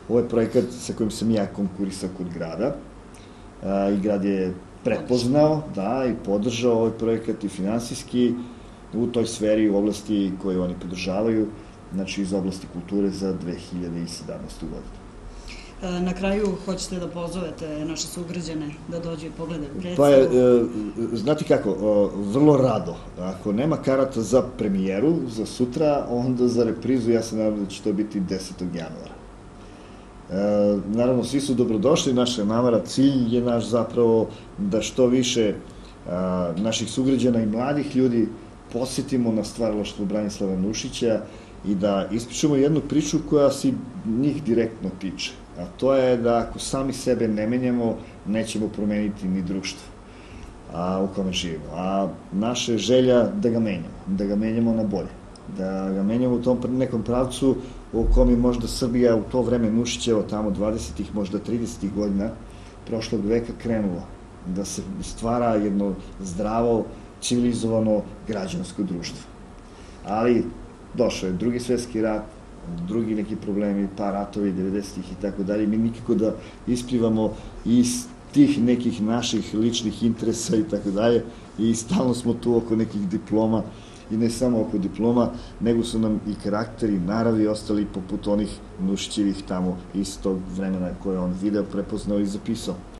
Ovo je projekat sa kojim sam ja konkurisao kod grada i grad je prepoznao, da, i podržao ovaj projekat i finansijski u toj sferi, u oblasti koje oni podržavaju, znači iz oblasti kulture za 2017. godinu. Na kraju hoćete da pozovete naše sugrađane da dođu i pogledaju predstavu? Pa, znate kako, vrlo rado. Ako nema karata za premijeru, za sutra, onda za reprizu, ja se nadam da će to biti 10. januara. Naravno, svi su dobrodošli, naša namera, cilj je naš zapravo da što više naših sugrađana i mladih ljudi posjetimo na stvaralaštvo Branislava Nušića i da ispričamo jednu priču koja se njih direktno tiče. A to je da ako sami sebe ne menjamo, nećemo promeniti ni društvo u kome živimo. A naša je želja da ga menjamo na bolje, da ga menjamo u tom nekom pravcu u kom je možda Srbija u to vreme Nušićevo, tamo 20. možda 30. godina prošlog veka krenula, da se stvara jedno zdravo, civilizovano građansko društvo. Ali došao je Drugi svetski rat, drugi neki problemi, pa ratovi 90-ih i tako dalje. Mi nikako da isplivamo iz tih nekih naših ličnih interesa i tako dalje i stalno smo tu oko nekih diploma i ne samo oko diploma, nego su nam i karakteri, naravi ostali poput onih Nušićevih tamo iz tog vremena koje on video, prepoznao i zapisao.